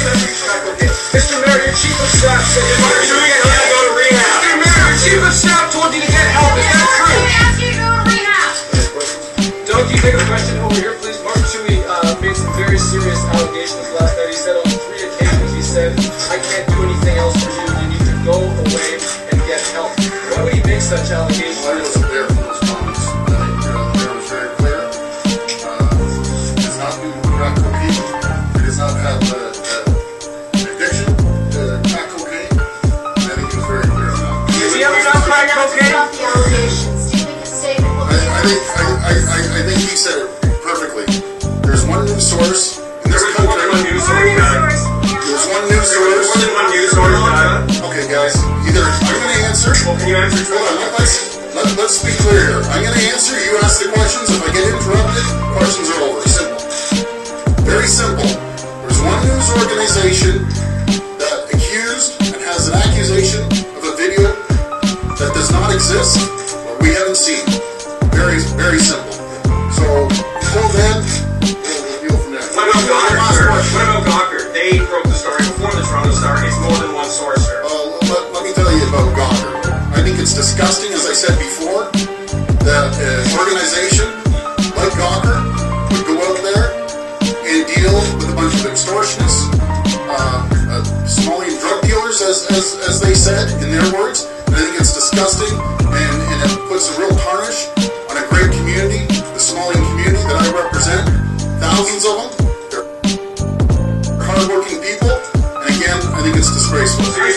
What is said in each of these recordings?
Mr. Mayor, your chief of staff said you're going to go to rehab. Mr. Mayor, your chief of staff told you to get help. Is that true? I asked you to go to rehab. Don't you take a question over here, please? Mark Chewy made some very serious allegations last night. He said on 3 occasions, he said, I can't do anything else for you. You need to go away and get help. Why would he make such allegations? I wasn't there for those comments. The mayor was very clear. It does not do crack cocaine. It does not have addiction to crack cocaine. I think he was very clear on that. Does he ever done crack cocaine? About the allegations. Do you make a statement? I think he said it perfectly. There's one news source in this country. There's one news source. There's one news source. More than one news source. Okay, guys. Either I'm going to answer. Well, can you answer? Hold on. Let's be clear here. I'm going to answer. You ask the questions. If I get interrupted, questions are over. Simple. Very simple. There's one news organization that accused and has an accusation of a video that does not exist or we haven't seen. Very, very simple. So, until then, we'll deal from there. What about Gawker, sir? What about Gawker? They broke the story before the Toronto Star. It's more than one source, sir. Let me tell you about Gawker. I think it's disgusting, as I said before, that an organization like Gawker would go out there and deal with a bunch of extortionists, Somalian drug dealers, as they said, in their words. And I think it's disgusting, and it puts a real tarnish on a great community, the Somalian community that I represent. Thousands of them. They're hardworking people, and again, I think it's disgraceful. Two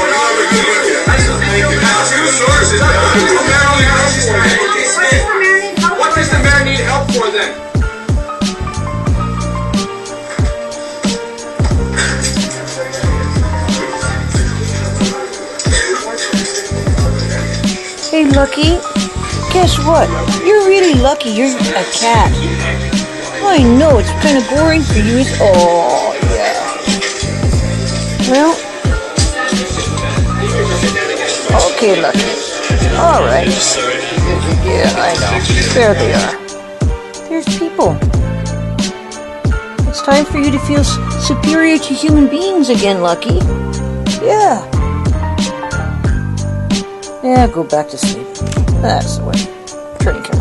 sources. What does the mayor need help for then? Hey, Lucky, guess what? You're really lucky you're a cat. I know it's kind of boring for you. Oh, yeah. Well, okay, Lucky. All right. Yeah, I know. There they are. There's people. It's time for you to feel superior to human beings again, Lucky. Yeah. Yeah, go back to sleep. That's the way. Turning camera.